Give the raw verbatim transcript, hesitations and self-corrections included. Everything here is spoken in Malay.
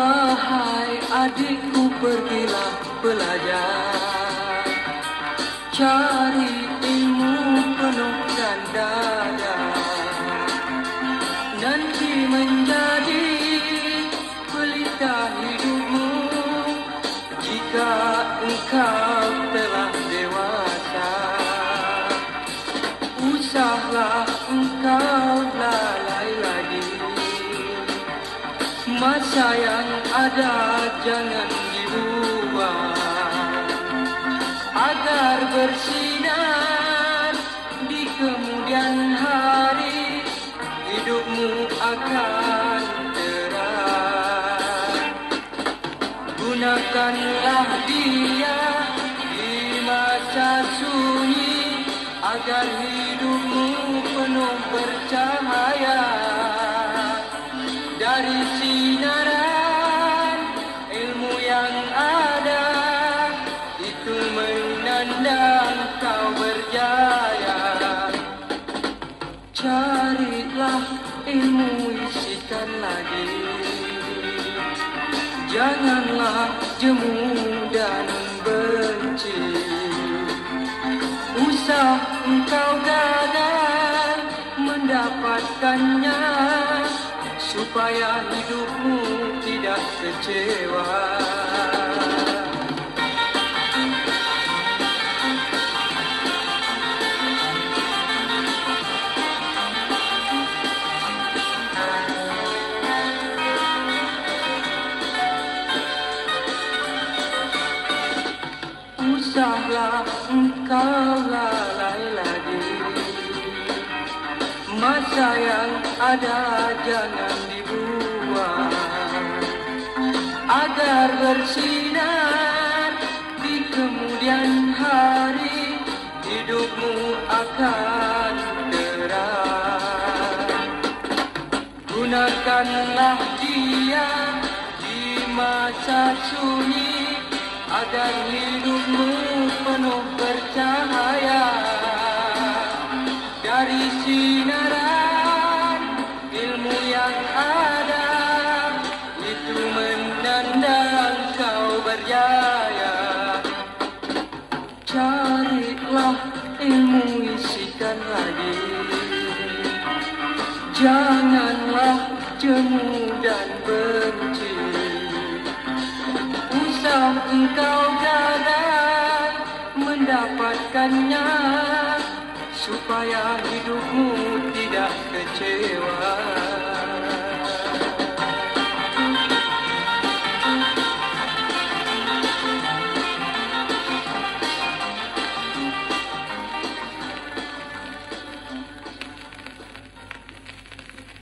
Wahai adikku, pergilah belajar, cari ilmu penuhkan dada, nanti menjadi pelita hidupmu jika engkau telah dewasa. Usahlah engkau lalai lagi, masa yang ada jangan dibuang, agar bersinar di kemudian hari, hidupmu akan terang. Gunakanlah dia di masa sunyi, agar hidupmu penuh bercahaya. Dari sinaran ilmu yang ada, itu menandang kau berjaya. Carilah ilmu, isikan lagi, janganlah jemu dan benci. Usah engkau gagal mendapatkannya, supaya hidupmu tidak kecewa. Usahlah engkau lalai lagi, masa yang ada jangan dibuang, agar bersinar di kemudian hari, hidupmu akan terang. Gunakanlah dia di masa sunyi, agar hidupmu penuh bercahaya. Dari sinaran ilmu yang ada, itu menandang kau berjaya. Carilah ilmu, isikan lagi, janganlah jemu dan benci. Usah engkau gagal mendapatkannya, supaya hidupmu tidak kecewa.